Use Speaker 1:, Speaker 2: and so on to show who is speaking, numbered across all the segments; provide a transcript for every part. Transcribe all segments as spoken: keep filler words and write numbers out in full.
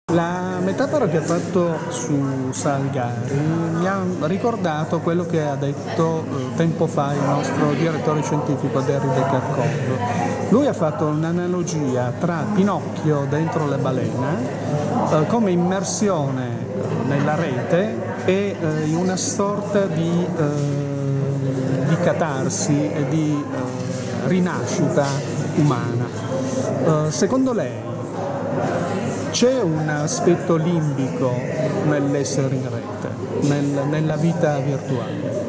Speaker 1: La metafora che ha fatto su Salgari mi ha ricordato quello che ha detto eh, tempo fa il nostro direttore scientifico Derrida De Kerchove. Lui ha fatto un'analogia tra Pinocchio dentro la balena eh, come immersione nella rete e eh, una sorta di, eh, di catarsi e di eh, rinascita umana. Eh, secondo lei c'è un aspetto limbico nell'essere in rete, nel, nella vita virtuale?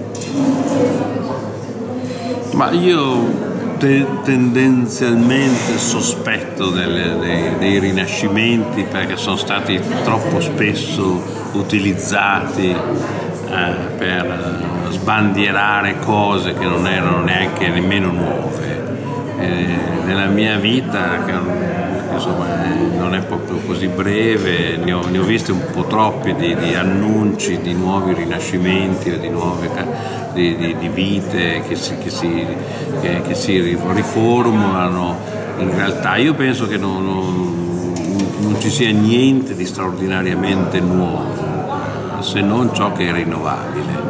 Speaker 2: Ma io te tendenzialmente sospetto delle, dei, dei rinascimenti, perché sono stati troppo spesso utilizzati eh, per sbandierare cose che non erano neanche nemmeno nuove. Eh, nella mia vita, che insomma non è proprio così breve, ne ho, ne ho visti un po' troppi di, di annunci di nuovi rinascimenti o di nuove di, di, di vite che si, che, si, che, che si riformulano. In realtà io penso che non, non, non ci sia niente di straordinariamente nuovo, se non ciò che è rinnovabile.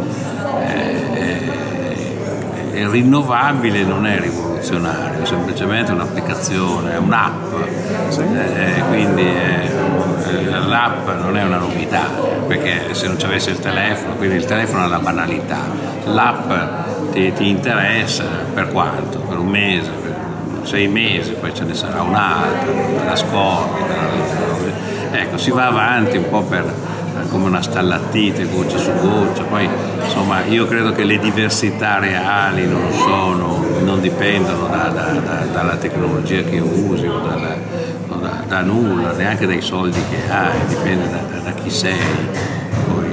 Speaker 2: Il rinnovabile non è rivoluzionario, è semplicemente un'applicazione, è un'app, sì. eh, quindi eh, l'app non è una novità, perché se non ci avesse il telefono, quindi il telefono è la banalità, l'app ti, ti interessa per quanto? Per un mese, per sei mesi, poi ce ne sarà un'altra, te la scordi, te la... ecco, si va avanti un po' per come una stallattite, goccia su goccia. Poi insomma io credo che le diversità reali non sono, non dipendono da, da, da, dalla tecnologia che usi o, dalla, o da, da nulla, neanche dai soldi che hai, dipende da, da, da chi sei. Poi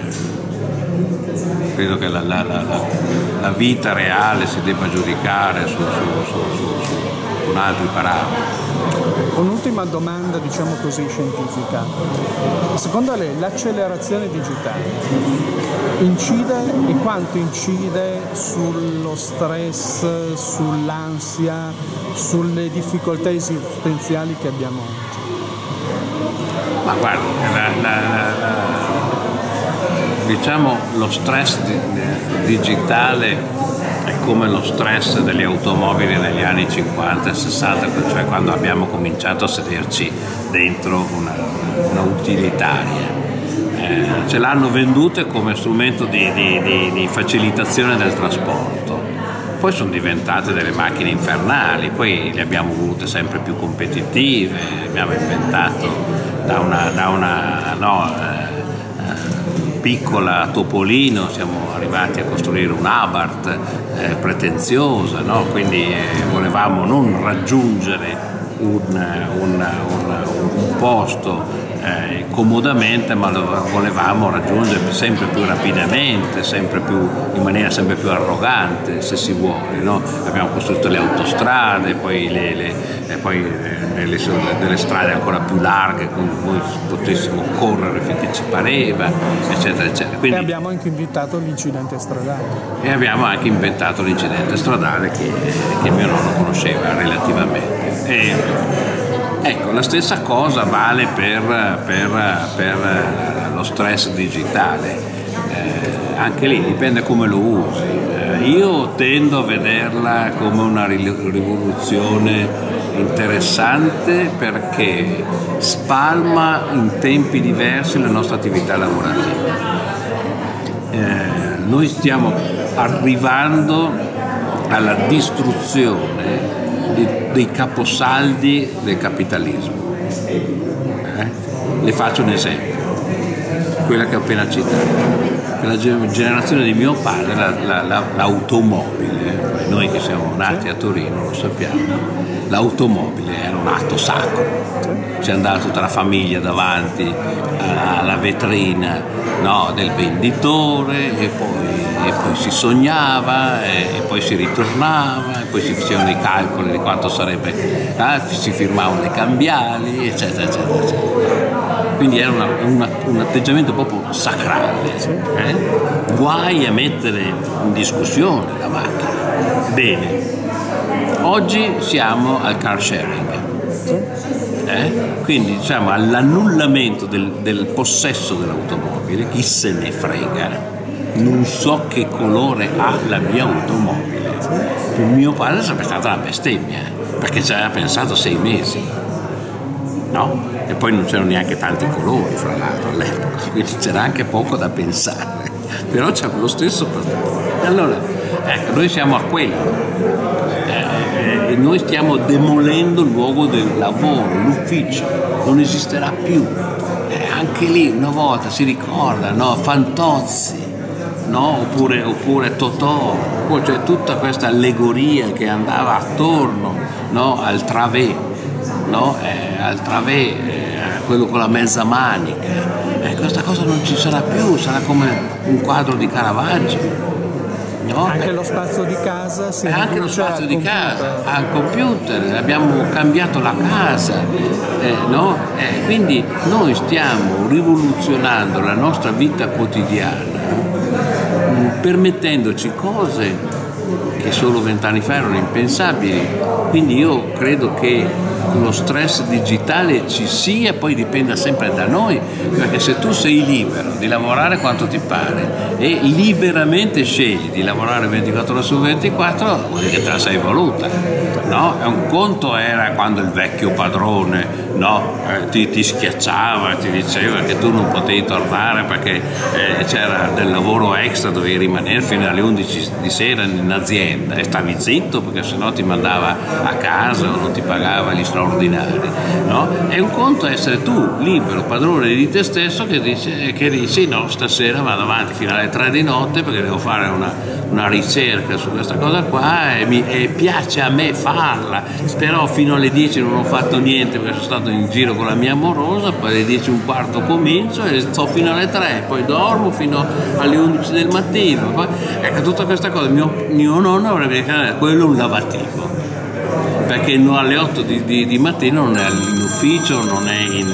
Speaker 2: eh, credo che la, la, la, la vita reale si debba giudicare su, su, su, su, su con altri parametri.
Speaker 1: Un'ultima domanda, diciamo così, scientifica. Secondo lei l'accelerazione digitale incide e quanto incide sullo stress, sull'ansia, sulle difficoltà esistenziali che abbiamo oggi?
Speaker 2: Ma guarda, la, la, la, la, diciamo lo stress di, di, digitale è come lo stress delle automobili negli anni cinquanta e sessanta, cioè quando abbiamo cominciato a sederci dentro una, una utilitaria. Eh, ce l'hanno vendute come strumento di, di, di, di facilitazione del trasporto, poi sono diventate delle macchine infernali, poi le abbiamo volute sempre più competitive, abbiamo inventato da una, da una no, eh, piccola Topolino siamo arrivati a costruire un Abarth eh, pretenziosa, no? Quindi eh, volevamo non raggiungere un, un, un, un posto eh, comodamente, ma lo volevamo raggiungere sempre più rapidamente, sempre più, in maniera sempre più arrogante, se si vuole, no? Abbiamo costruito le autostrade, poi, le, le, e poi eh, le, delle strade ancora più larghe con cui potessimo correre finché ci pareva, eccetera, eccetera. Quindi,
Speaker 1: e abbiamo anche inventato l'incidente stradale.
Speaker 2: E abbiamo anche inventato l'incidente stradale che, che mio nonno conosceva relativamente. E, ecco, la stessa cosa vale per, per, per lo stress digitale, eh, anche lì dipende come lo usi. Eh, io tendo a vederla come una rivoluzione interessante perché spalma in tempi diversi la nostra attività lavorativa. Eh, noi stiamo arrivando alla distruzione dei caposaldi del capitalismo. Eh? Le faccio un esempio, quella che ho appena citato. Per la generazione di mio padre la, la, la, l'automobile, noi che siamo nati a Torino lo sappiamo, l'automobile era un atto sacro. C'è andata tutta la famiglia davanti alla vetrina, no, del venditore, e poi, e poi si sognava, e, e poi si ritornava, e poi si facevano i calcoli di quanto sarebbe, eh, si firmavano le cambiali, eccetera, eccetera, eccetera. Quindi era una, una, un atteggiamento proprio sacrale. Eh? Guai a mettere in discussione la macchina. Bene, oggi siamo al car sharing. Eh? Quindi diciamo all'annullamento del, del possesso dell'automobile, chi se ne frega, non so che colore ha la mia automobile. Per mio padre sarebbe stata una bestemmia, perché ci aveva pensato sei mesi, no? E poi non c'erano neanche tanti colori, fra l'altro, all'epoca, quindi c'era anche poco da pensare, però c'è lo stesso prodotto. E allora, ecco, noi siamo a quello. E noi stiamo demolendo il luogo del lavoro, l'ufficio, non esisterà più. Eh, anche lì una volta si ricorda, no? Fantozzi, no? oppure, oppure Totò, poi c'è tutta questa allegoria che andava attorno, no? Al travé, no? eh, al travé, eh, quello con la mezza manica. Eh, questa cosa non ci sarà più, sarà come un quadro di Caravaggio. No,
Speaker 1: anche lo spazio di casa si
Speaker 2: anche lo spazio di casa al computer, abbiamo cambiato la casa, eh, no? eh, quindi noi stiamo rivoluzionando la nostra vita quotidiana, mh, permettendoci cose che solo vent'anni fa erano impensabili. Quindi io credo che lo stress digitale ci sia, poi dipenda sempre da noi, perché se tu sei libero di lavorare quanto ti pare e liberamente scegli di lavorare ventiquattro ore su ventiquattro, vuol dire che te la sei voluta, no? Un conto era quando il vecchio padrone, no? eh, ti, ti schiacciava, ti diceva che tu non potevi tornare perché eh, c'era del lavoro extra, dovevi rimanere fino alle undici di sera in azienda e stavi zitto perché sennò ti mandava a casa o non ti pagava gli straordinari, no? E un conto è essere tu libero, padrone di te stesso, che dici, che dici no, stasera vado avanti fino alle tre di notte perché devo fare una, una ricerca su questa cosa qua e, mi, e piace a me farla, però fino alle dieci non ho fatto niente perché sono stato in giro con la mia amorosa, poi alle dieci e un quarto comincio e sto fino alle tre, poi dormo fino alle undici del mattino. Poi, ecco, tutta questa cosa, mio, mio nonno avrebbe detto quello è un lavativo, perché alle otto di, di, di mattina non è in ufficio, non è in,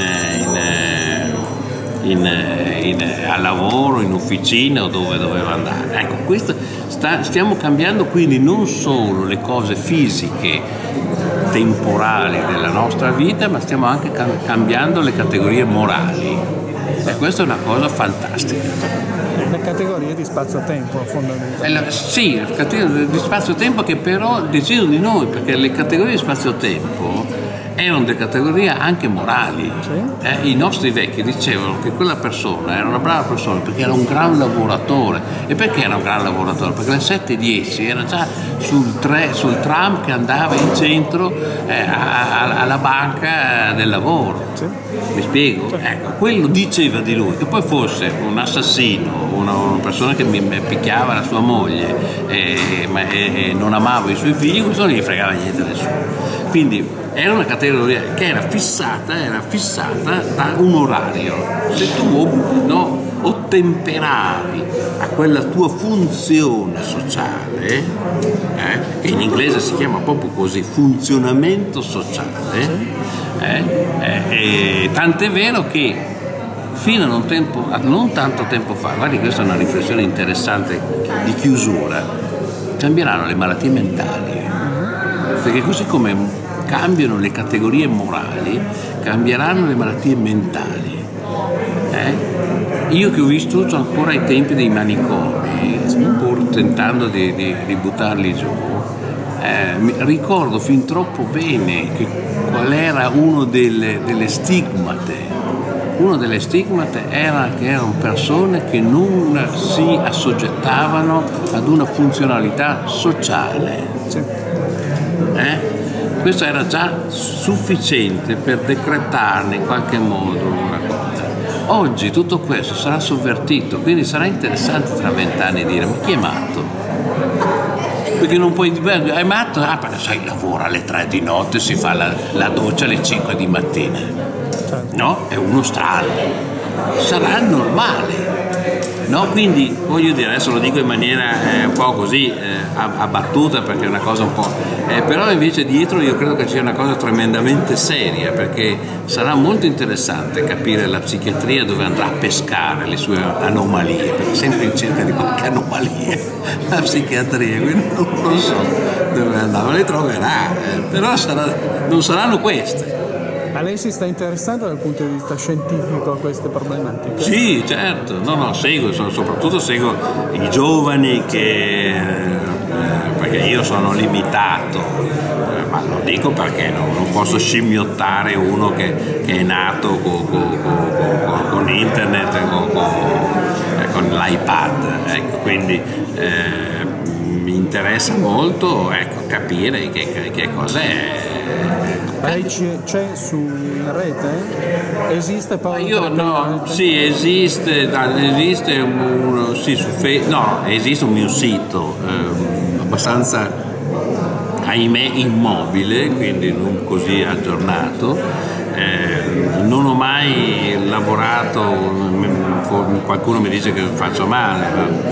Speaker 2: in, in, in, al lavoro, in officina o dove doveva andare. Ecco, questo sta, stiamo cambiando quindi non solo le cose fisiche, temporali della nostra vita, ma stiamo anche cambiando le categorie morali. E questa è una cosa fantastica.
Speaker 1: Le categorie di spazio-tempo fondamentalmente.
Speaker 2: Sì, le categorie di spazio-tempo che però decidono di noi, perché le categorie di spazio-tempo erano delle categorie anche morali.
Speaker 1: Sì.
Speaker 2: Eh, I nostri vecchi dicevano che quella persona era una brava persona perché era un gran lavoratore. E perché era un gran lavoratore? Perché alle sette e dieci era già sul, tre, sul tram che andava in centro eh, a, a, alla banca del lavoro. Sì. Mi spiego? Sì. Ecco, quello diceva di lui, che poi fosse un assassino, una, una persona che mi picchiava la sua moglie e, ma, e, e non amava i suoi figli, questo non gli fregava niente a nessuno. Quindi era una categoria che era fissata, era fissata da un orario. Se tu no, ottemperavi a quella tua funzione sociale, eh, che in inglese si chiama proprio così, funzionamento sociale, eh, eh, tant'è vero che fino a non, tempo, a non tanto tempo fa, guardi, questa è una riflessione interessante di chiusura, cambieranno le malattie mentali, perché così come cambiano le categorie morali, cambieranno le malattie mentali. Eh? Io che ho vissuto ancora ai tempi dei manicomi, pur tentando di, di, di buttarli giù, eh, mi ricordo fin troppo bene che qual era uno delle, delle stigmate. Uno delle stigmate era che erano persone che non si assoggettavano ad una funzionalità sociale. Eh? Questo era già sufficiente per decretarne in qualche modo una cosa. Oggi tutto questo sarà sovvertito, quindi sarà interessante tra vent'anni dire ma chi è matto? Perché non puoi dire è matto? Ah, perché sai, lavora alle tre di notte, si fa la, la doccia alle cinque di mattina. No? È uno strano. Sarà normale. No, quindi voglio dire, adesso lo dico in maniera eh, un po' così eh, abbattuta perché è una cosa un po'... Eh, però invece dietro io credo che sia una cosa tremendamente seria, perché sarà molto interessante capire la psichiatria dove andrà a pescare le sue anomalie, perché è sempre in cerca di qualche anomalia la psichiatria, quindi non lo so dove andrà, ma le troverà, eh, però sarà, non saranno queste.
Speaker 1: Ma lei si sta interessando dal punto di vista scientifico a queste problematiche?
Speaker 2: Sì, certo, no, no, seguo, soprattutto seguo i giovani che, eh, perché io sono limitato, eh, ma lo dico perché no, non posso scimmiottare uno che, che è nato con, con, con, con internet, con, con, con l'iPad, ecco, quindi eh, mi interessa molto, ecco, capire che, che cosa è.
Speaker 1: Lei c'è su in rete? Esiste poi?
Speaker 2: Io no, sì, esiste, esiste un, sì, su Facebook, no, esiste un mio sito eh, abbastanza, ahimè, immobile, quindi non così aggiornato. Eh, non ho mai lavorato, qualcuno mi dice che faccio male,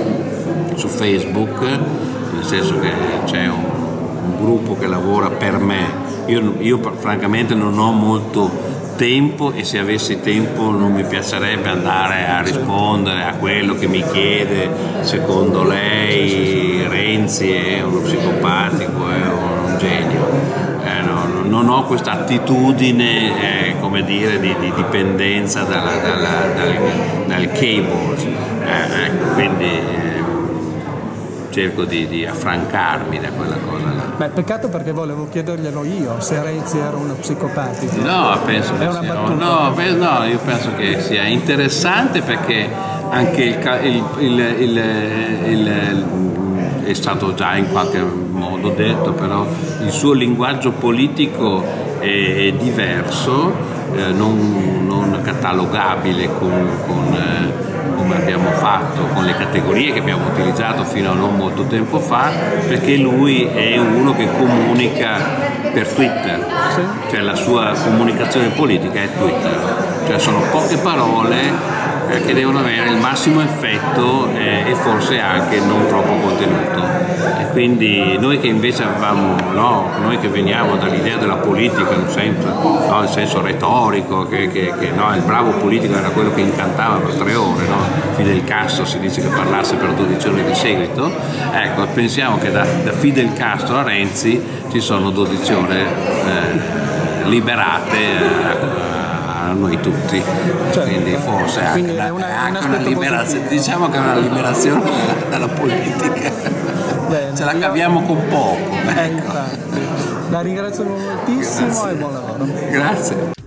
Speaker 2: ma su Facebook, nel senso che c'è un, un gruppo che lavora per me. Io, io francamente non ho molto tempo e se avessi tempo non mi piacerebbe andare a rispondere a quello che mi chiede secondo lei Renzi è uno psicopatico, è un genio. Eh, no, non ho questa attitudine eh, come dire di, di dipendenza dalla, dalla, dal, dal cable, eh, ecco, quindi eh, cerco di, di affrancarmi da quella cosa là.
Speaker 1: Beh, peccato perché volevo chiederglielo io se Renzi era uno psicopatico.
Speaker 2: No, penso che
Speaker 1: è una
Speaker 2: sia,
Speaker 1: battuta.
Speaker 2: no, no, io penso che sia interessante perché anche il, il, il, il, il è stato già in qualche modo detto, però il suo linguaggio politico è, è diverso, eh, non, non catalogabile con, con eh, come abbiamo fatto con le categorie che abbiamo utilizzato fino a non molto tempo fa, perché lui è uno che comunica per Twitter,
Speaker 1: sì.
Speaker 2: Cioè la sua comunicazione politica è Twitter, cioè sono poche parole eh, che devono avere il massimo effetto eh, e forse anche non troppo contenuto. E quindi noi che invece avevamo, no, noi che veniamo dall'idea della politica in senso, no, in senso retorico, che, che, che no, il bravo politico era quello che incantava per tre ore, no? Fidel Castro si dice che parlasse per dodici ore di seguito, ecco, pensiamo che da, da Fidel Castro a Renzi ci sono dodici ore eh, liberate eh, a noi tutti, certo. Quindi forse anche,
Speaker 1: Quindi
Speaker 2: una,
Speaker 1: è una,
Speaker 2: anche
Speaker 1: un
Speaker 2: una liberazione, diciamo che è una liberazione dalla politica.
Speaker 1: Bene,
Speaker 2: ce la caviamo io... con poco.
Speaker 1: Eh, infatti. La ringrazio moltissimo. Grazie. E buon lavoro.
Speaker 2: Grazie.